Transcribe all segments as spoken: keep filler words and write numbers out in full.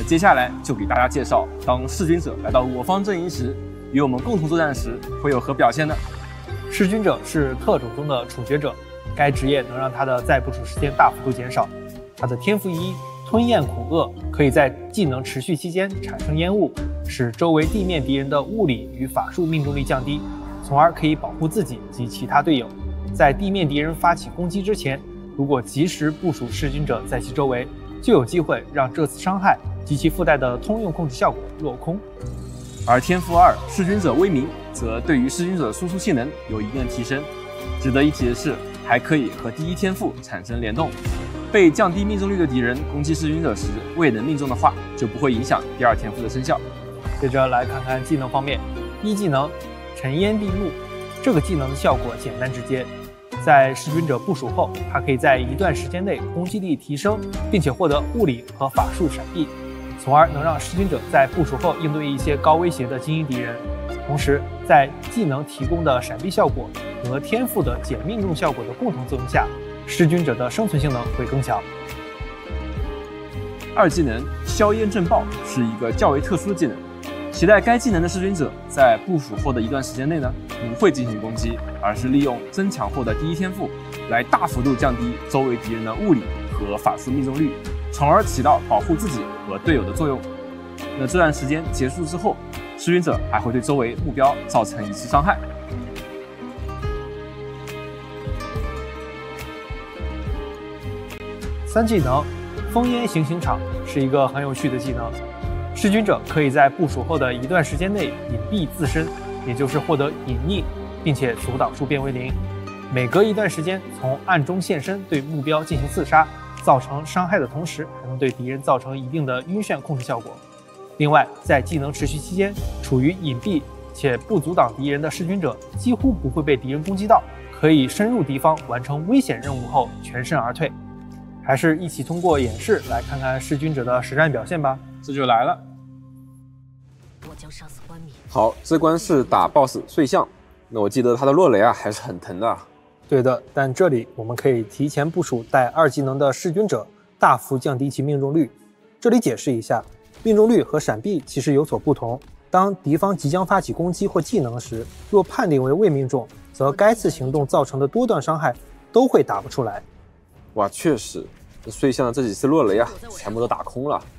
接下来就给大家介绍，当弑君者来到我方阵营时，与我们共同作战时会有何表现呢？ 弑君者是特种中的处决者，该职业能让他的再部署时间大幅度减少。他的天赋一吞咽苦厄可以在技能持续期间产生烟雾，使周围地面敌人的物理与法术命中率降低，从而可以保护自己及其他队友。在地面敌人发起攻击之前，如果及时部署弑君者在其周围，就有机会让这次伤害及其附带的通用控制效果落空。 而天赋二弑君者威名则对于弑君者的输出性能有一定的提升。值得一提的是，还可以和第一天赋产生联动，被降低命中率的敌人攻击弑君者时未能命中的话，就不会影响第二天赋的生效。 接着来看看技能方面，一技能尘烟蔽目，这个技能的效果简单直接，在弑君者部署后，它可以在一段时间内攻击力提升，并且获得物理和法术闪避，从而能让弑君者在部署后应对一些高威胁的精英敌人。同时，在技能提供的闪避效果和天赋的减命中效果的共同作用下，弑君者的生存性能会更强。 二技能硝烟震爆是一个较为特殊的技能，携带该技能的弑君者在部署后的一段时间内呢，不会进行攻击，而是利用增强后的第一天赋来大幅度降低周围敌人的物理和法术命中率，从而起到保护自己和队友的作用。那这段时间结束之后，弑君者还会对周围目标造成一次伤害。 三技能烽烟行刑场是一个很有趣的技能，弑君者可以在部署后的一段时间内隐蔽自身，也就是获得隐匿，并且阻挡数变为零。每隔一段时间从暗中现身，对目标进行刺杀，造成伤害的同时，还能对敌人造成一定的晕眩控制效果。另外，在技能持续期间，处于隐蔽且不阻挡敌人的弑君者几乎不会被敌人攻击到，可以深入敌方完成危险任务后全身而退。还是一起通过演示来看看弑君者的实战表现吧。 这就来了。 我将杀死幻灭。 好，这关是打 B O S S 碎象，那我记得他的落雷啊还是很疼的。 对的，但这里我们可以提前部署带二技能的弑君者，大幅降低其命中率。这里解释一下，命中率和闪避其实有所不同。当敌方即将发起攻击或技能时，若判定为未命中，则该次行动造成的多段伤害都会打不出来。 哇，确实，这碎象的这几次落雷啊，全部都打空了。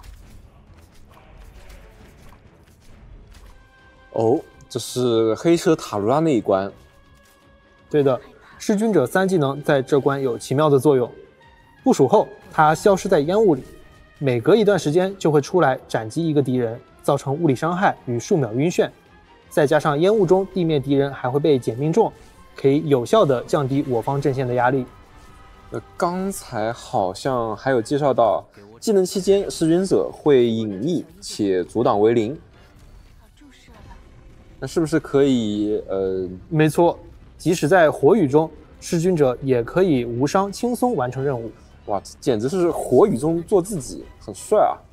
哦，这是黑车塔卢拉那一关。 对的，弑君者三技能在这关有奇妙的作用。部署后，它消失在烟雾里，每隔一段时间就会出来斩击一个敌人，造成物理伤害与数秒晕眩。再加上烟雾中地面敌人还会被减命中，可以有效地降低我方阵线的压力。 呃，刚才好像还有介绍到，技能期间弑君者会隐匿且阻挡为零。那是不是可以呃？ 没错，即使在火雨中，弑君者也可以无伤轻松完成任务。 哇，简直是火雨中做自己，很帅啊！